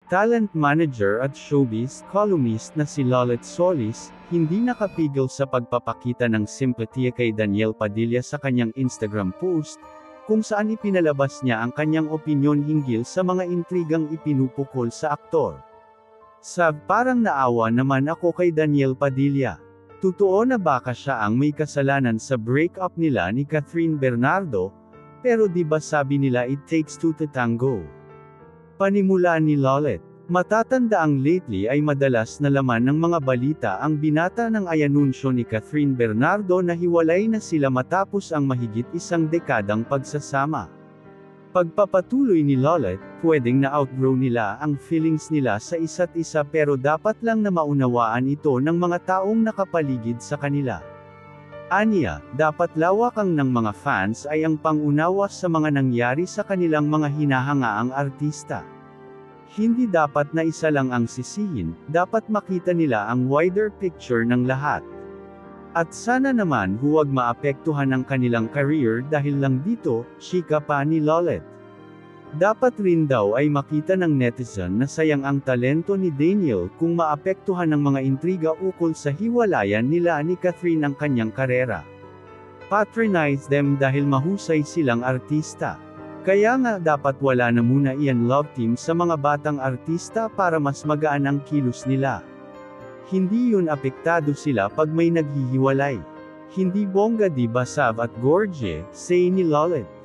Talent manager at showbiz columnist na si Lolet Solis, hindi nakapigil sa pagpapakita ng simpatiya kay Daniel Padilla sa kanyang Instagram post, kung saan ipinalabas niya ang kanyang opinyon hinggil sa mga intrigang ipinupukol sa aktor. Parang naawa naman ako kay Daniel Padilla. Totoo na baka siya ang may kasalanan sa breakup nila ni Catherine Bernardo, pero di ba sabi nila it takes two to tango? Panimula ni Lolet. Matatandaang lately ay madalas na laman ng mga balita ang binata ng ayanunsyo ni Catherine Bernardo na hiwalay na sila matapos ang mahigit isang dekadang pagsasama. Pagpapatuloy ni Lolet, pwedeng na-outgrow nila ang feelings nila sa isa't isa pero dapat lang na maunawaan ito ng mga taong nakapaligid sa kanila. Aniya, dapat lawakang ng mga fans ay ang pangunawa sa mga nangyari sa kanilang mga hinahangaang artista. Hindi dapat na isa lang ang sisihin, dapat makita nila ang wider picture ng lahat. At sana naman huwag maapektuhan ang kanilang career dahil lang dito, chika pa ni Lolet. Dapat rin daw ay makita ng netizen na sayang ang talento ni Daniel kung maapektuhan ng mga intriga ukol sa hiwalayan nila ni Catherine ang kanyang karera. Patronize them dahil mahusay silang artista. Kaya nga dapat wala na muna iyan love team sa mga batang artista para mas magaan ang kilos nila. Hindi yun apektado sila pag may naghihiwalay. Hindi bongga di ba Sav at Gorgie, say ni Lolet.